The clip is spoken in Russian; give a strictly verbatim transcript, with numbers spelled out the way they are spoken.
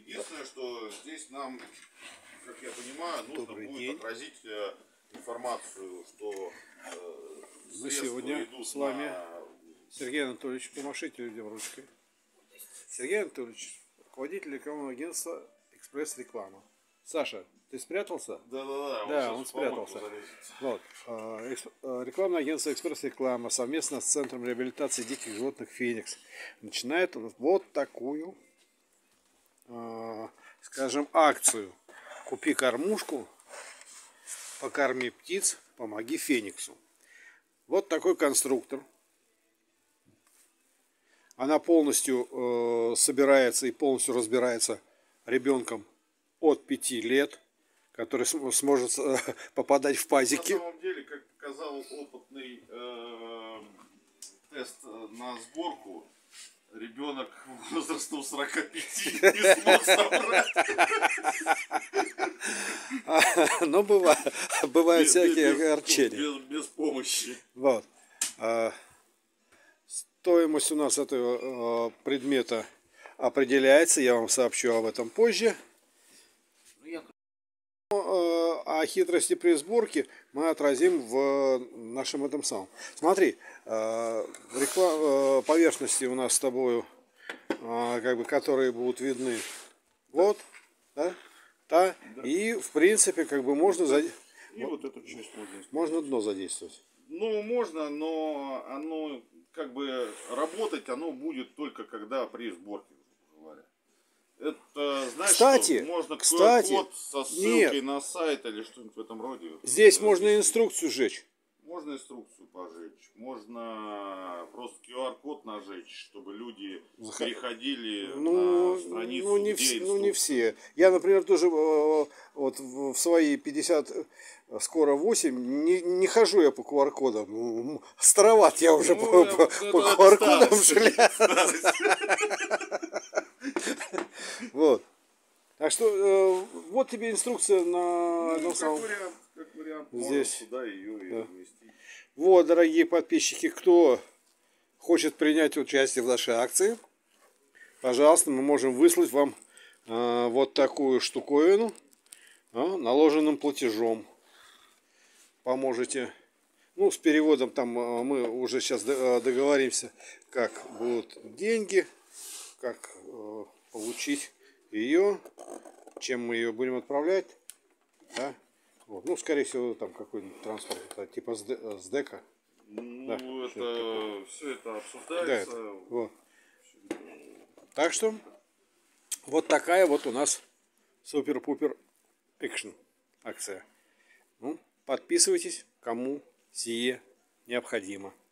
Единственное, что здесь нам, как я понимаю, нужно Добрый будет день. отразить э, информацию, что э, Мы сегодня идут с вами, на... Сергей Анатольевич, помашите людям ручкой. Сергей Анатольевич, руководитель рекламного агентства «Экспресс-реклама». Саша, ты спрятался? Да-да-да, Да, он спрятался. Вот. э, эксп- э, Рекламное агентство «Экспресс-реклама» совместно с Центром реабилитации диких животных «Феникс» начинает вот такую, э, скажем, акцию. Купи кормушку, покорми птиц, помоги Фениксу. Вот такой конструктор. Она полностью э, собирается и полностью разбирается ребенком от пяти лет, который см сможет э, попадать в пазики. На самом деле, как показал опытный э, тест на сборку, ребенок возрастом сорока пяти не смог собрать. Но бывают, бывают всякие огорчения. Без, без помощи. Вот. Стоимость у нас этого предмета определяется, я вам сообщу об этом позже. А хитрости при сборке мы отразим в нашем этом самом. Смотри, реклам... поверхности у нас с тобой, как бы, которые будут видны. Вот, да, да. Да. И в принципе, как бы можно зад... И вот эту часть можно. Можно дно задействовать. Ну, можно, но оно как бы работать оно будет только когда при сборке. Это, знаешь, кстати, что можно кстати, код со ссылкой нет, на сайт или что-нибудь в этом роде. Здесь можно инструкцию сжечь. Можно инструкцию пожечь, можно просто ку ар код нажечь, чтобы люди Заход... переходили ну, на страницу, ну, не где в... ну не все. Я, например, тоже вот в свои пятьдесят, скоро восемь, не, не хожу я по ку ар кодам. Староват я уже ну, по, по, это, по ку ар кодам шляюсь. Вот. Так что э, вот тебе инструкция на ну, ну, как самом... вариант, как вариант. Здесь. Сюда ее и Да. разместить. Вот, дорогие подписчики, кто хочет принять участие в нашей акции, пожалуйста, мы можем выслать вам э, вот такую штуковину э, наложенным платежом. Поможете. Ну, с переводом там э, мы уже сейчас договоримся, как будут деньги, как э, получить ее, чем мы ее будем отправлять. Да? Вот. Ну, скорее всего, там какой-нибудь транспорт, типа СДЭКа. Ну, да, это, все это обсуждается. Да, это, вот. Так что, вот такая вот у нас супер-пупер экшн акция. Ну, подписывайтесь, кому сие необходимо.